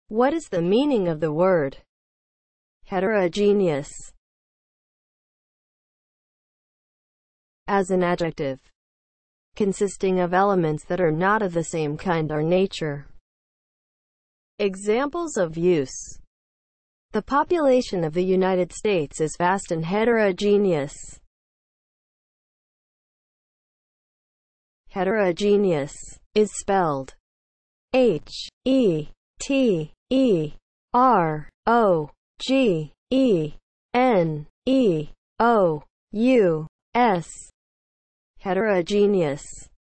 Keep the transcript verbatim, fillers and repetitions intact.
What is the meaning of the word heterogeneous? As an adjective, consisting of elements that are not of the same kind or nature. Examples of use. The population of the United States is vast and heterogeneous. Heterogeneous is spelled H E T E R O G E N E O U S. Heterogeneous